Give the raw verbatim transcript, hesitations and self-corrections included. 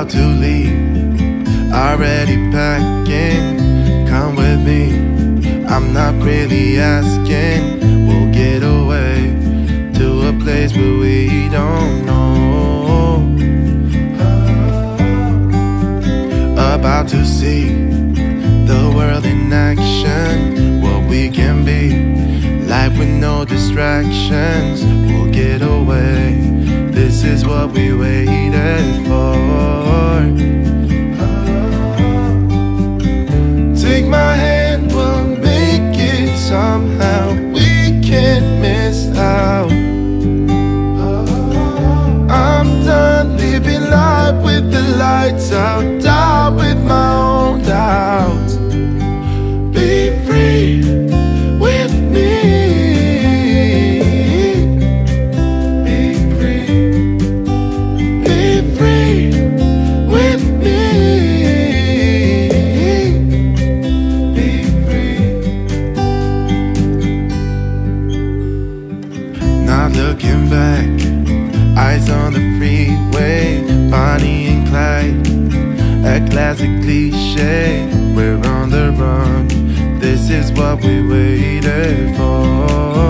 about to leave, already packing. Come with me, I'm not really asking. We'll get away to a place where we don't know. About to see the world in action, what we can be, life with no distractions. We'll get away, this is what we waited for. Take my hand, we'll make it somehow. We can't miss out. I'm done living life with the lights out, die with my own doubts. Be free with me. Be free. Be free with me. Be free. Not looking back, eyes on the freeway, Bonnie and Clyde, a classic cliche. We're on the run, this is what we waited for.